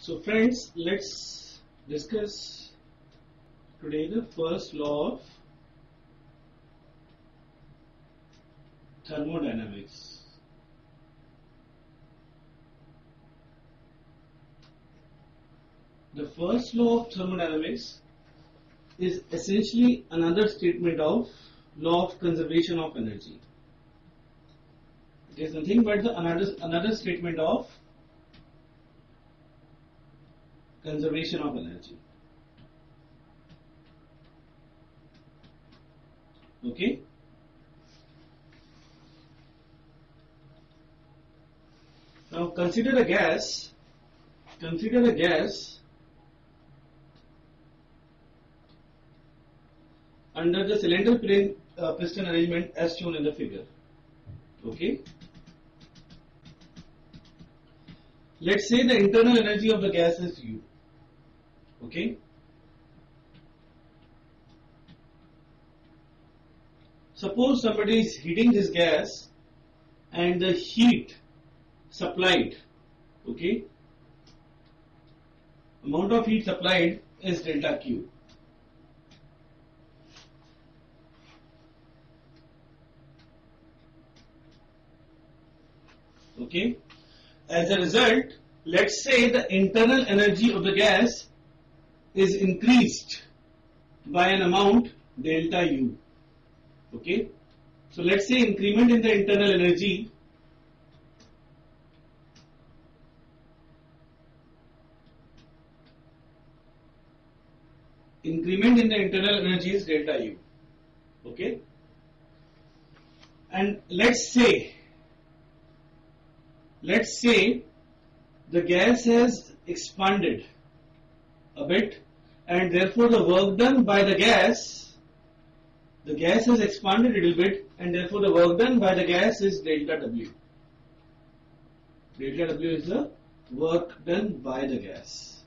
So friends, let's discuss today the first law of thermodynamics. The first law of thermodynamics is essentially another statement of law of conservation of energy. It is nothing but another statement of conservation of energy. Okay. Now consider a gas. Under the cylinder piston arrangement as shown in the figure. Okay. Let's say the internal energy of the gas is U. Okay. Suppose somebody is heating this gas and the heat supplied, okay, amount of heat supplied is delta Q. Okay. As a result, let's say the internal energy of the gas is increased by an amount delta U. Okay. So let's say increment in the internal energy is delta U. Okay. And let's say the gas has expanded a bit, and therefore the work done by the gas has expanded a little bit, and therefore the work done by the gas is delta W. Delta W is the work done by the gas.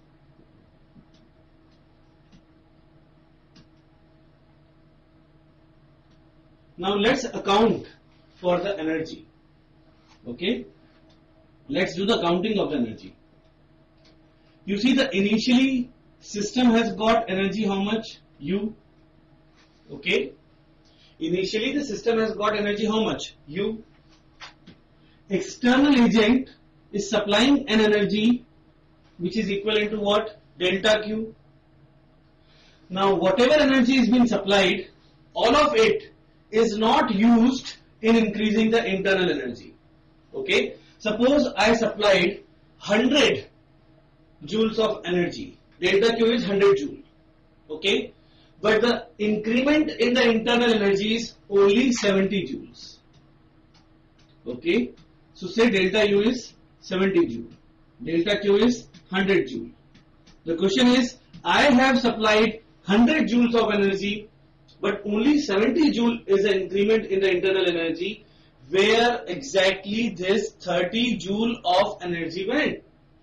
Now let's account for the energy. Okay. Let's do the counting of the energy. You see, the initially system has got energy how much? U. Okay. Initially the system has got energy how much? U. External agent is supplying an energy which is equivalent to what? Delta Q. Now whatever energy is being supplied, all of it is not used in increasing the internal energy. Okay. Suppose I supplied 100 joules of energy. Delta Q is 100 joule. Okay. But the increment in the internal energy is only 70 joules. Okay. So say delta U is 70 joule. Delta Q is 100 joule. The question is, I have supplied 100 joules of energy, but only 70 joule is the increment in the internal energy. Where exactly this 30 joule of energy went?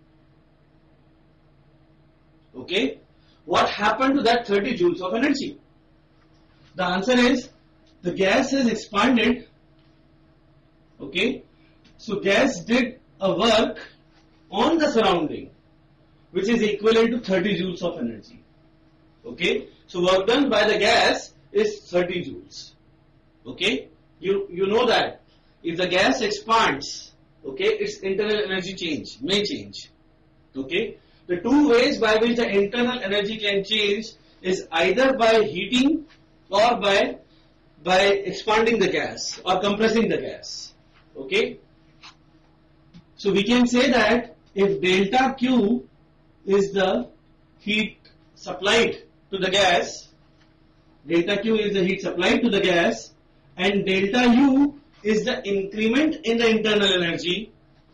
Okay. What happened to that 30 joules of energy? The answer is, the gas has expanded. Okay. So gas did a work on the surrounding which is equivalent to 30 joules of energy. Okay. So work done by the gas is 30 joules. Okay. You know that if the gas expands, okay, its internal energy may change. Okay. The two ways by which the internal energy can change is either by heating or by expanding the gas or compressing the gas. Okay. So we can say that if delta Q is the heat supplied to the gas, delta Q is the heat supplied to the gas, and delta U is the increment in the internal energy,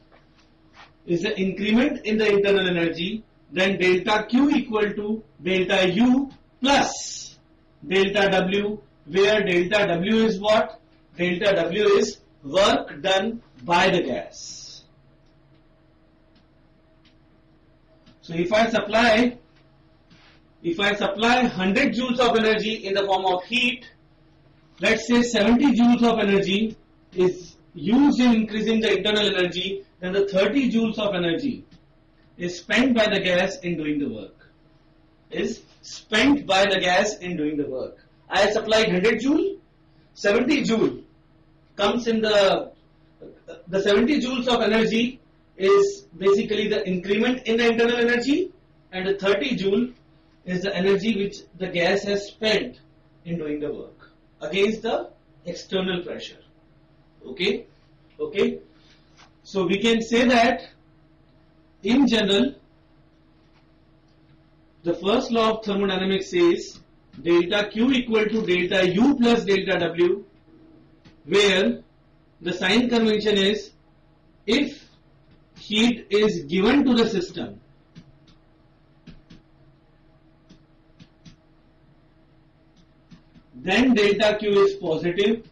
then delta Q equal to delta U plus delta W, where delta W is what? Delta W is work done by the gas. So if I supply 100 joules of energy in the form of heat, let's say 70 joules of energy is used in increasing the internal energy, then the 30 joules of energy is spent by the gas in doing the work. Is spent by the gas in doing the work. I supplied 100 joule, 70 joule comes in the 70 joules of energy is basically the increment in the internal energy, and the 30 joule is the energy which the gas has spent in doing the work against the external pressure. Okay. So we can say that in general, the first law of thermodynamics says delta Q equal to delta U plus delta W, where the sign convention is if heat is given to the system, then delta Q is positive.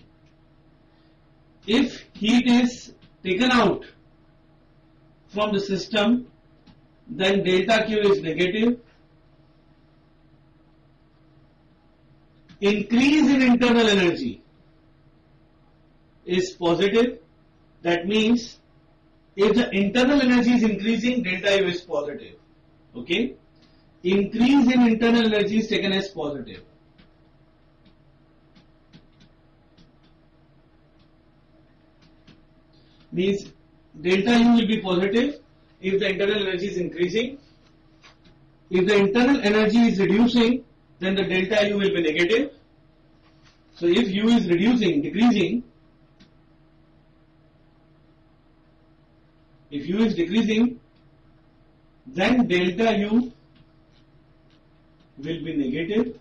If heat is taken out from the system, then delta Q is negative. Increase in internal energy is positive. That means if the internal energy is increasing, delta U is positive. Okay? Increase in internal energy is taken as positive. Means delta U will be positive if the internal energy is increasing. If the internal energy is reducing, then the delta U will be negative. So if U is decreasing, if U is decreasing, then delta U will be negative.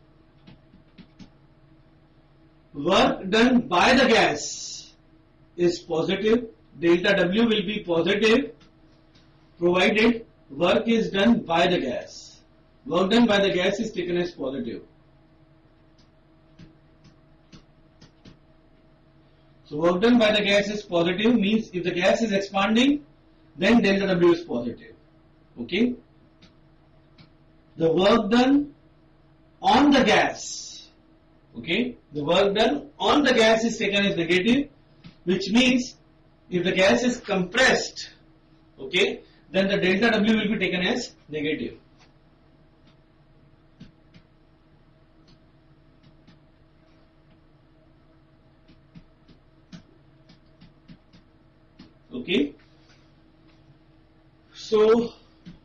Work done by the gas is positive. Delta W will be positive provided work is done by the gas. Work done by the gas is taken as positive. So work done by the gas is positive means if the gas is expanding, then delta W is positive. Okay. The work done on the gas, okay, the work done on the gas is taken as negative, which means if the gas is compressed, okay, then the delta W will be taken as negative. Okay. So,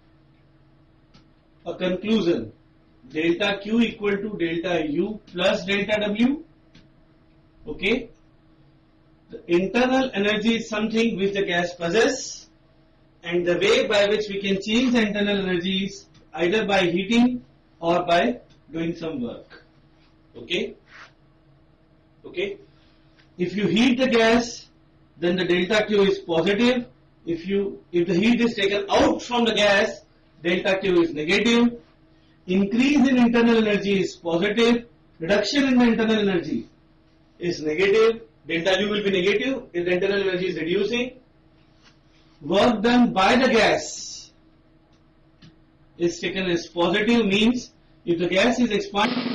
a conclusion, delta Q equal to delta U plus delta W. Okay. The internal energy is something which the gas possesses, and the way by which we can change the internal energy is either by heating or by doing some work. Okay. If you heat the gas, then the delta Q is positive. If the heat is taken out from the gas, delta Q is negative. Increase in internal energy is positive. Reduction in the internal energy is negative. Delta U will be negative if the internal energy is reducing. Work done by the gas is taken as positive means if the gas is expanding,